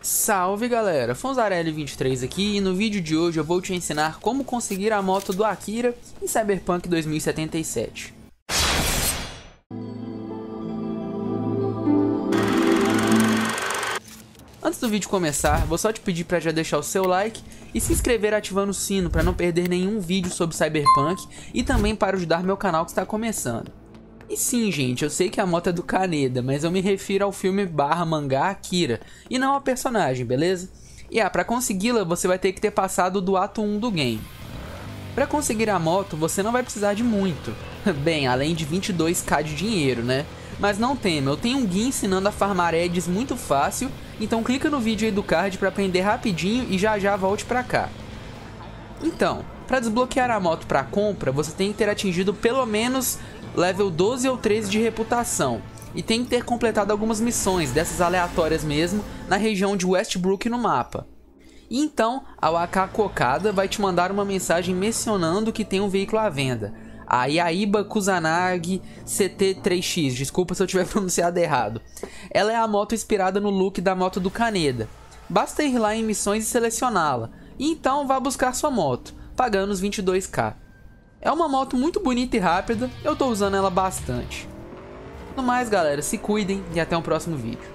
Salve galera, Fonzarelli23 aqui e no vídeo de hoje eu vou te ensinar como conseguir a moto do Akira em Cyberpunk 2077. Antes do vídeo começar, vou só te pedir para já deixar o seu like e se inscrever ativando o sino para não perder nenhum vídeo sobre Cyberpunk e também para ajudar meu canal que está começando. E sim, gente, eu sei que a moto é do Kaneda, mas eu me refiro ao filme / mangá Akira, e não ao personagem, beleza? E pra consegui-la, você vai ter que ter passado do ato 1 do game. Pra conseguir a moto, você não vai precisar de muito. Bem, além de 22k de dinheiro, né? Mas não tema, eu tenho um guia ensinando a farmar edges muito fácil, então clica no vídeo aí do card pra aprender rapidinho e já volte pra cá. Então, pra desbloquear a moto pra compra, você tem que ter atingido pelo menos level 12 ou 13 de reputação, e tem que ter completado algumas missões, dessas aleatórias mesmo, na região de Westbrook no mapa. E então, a AK Kokada vai te mandar uma mensagem mencionando que tem um veículo à venda, a Yaiba Kusanagi CT3X, desculpa se eu tiver pronunciado errado. Ela é a moto inspirada no look da moto do Kaneda. Basta ir lá em missões e selecioná-la, e então vá buscar sua moto, pagando os 22k. É uma moto muito bonita e rápida, eu tô usando ela bastante. No mais galera, se cuidem e até o próximo vídeo.